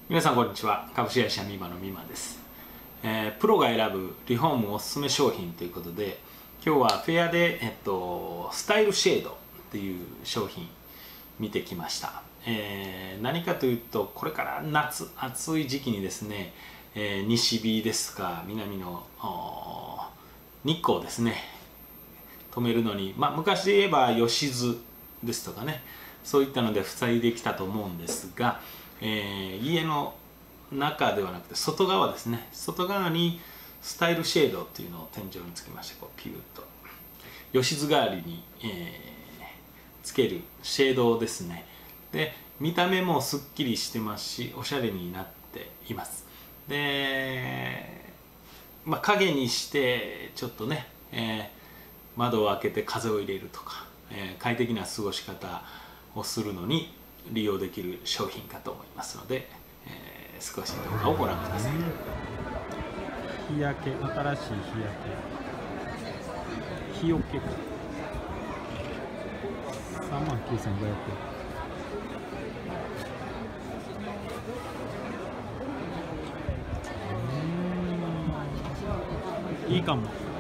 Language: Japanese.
皆さんこんにちは。株式会社ミマのミマです。プロが選ぶリフォームおすすめ商品ということで、今日はフェアで、スタイルシェードっていう商品見てきました。何かというと、これから夏暑い時期にですね、西日ですか南の日光ですね止めるのに、昔で言えば吉津ですとかね、そういったので塞いできたと思うんですが、家の中ではなくて外側ですね、外側にスタイルシェードっていうのを天井につけまして、こうピューッと吉津代わりに、つけるシェードですね。で見た目もすっきりしてますし、おしゃれになっています。で影にしてちょっとね、窓を開けて風を入れるとか、快適な過ごし方をするのに利用できる商品かと思いますので、少し動画をご覧ください。 日焼け、新しい日焼け、日よけか。39,500円。いいかも。